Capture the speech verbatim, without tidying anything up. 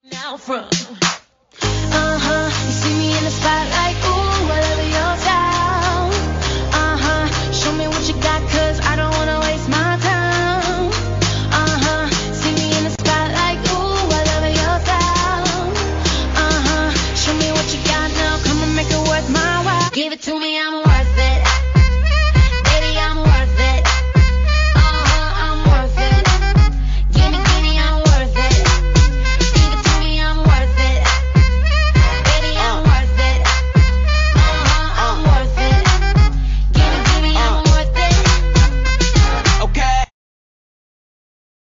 Now from uh-huh, you see me in the spotlight, ooh, I love your style. Uh-huh, show me what you got, cause I don't wanna waste my time. Uh-huh, see me in the spotlight, ooh, I love your style. Uh-huh, show me what you got now, come and make it worth my while. Give it to me, I'm worth it.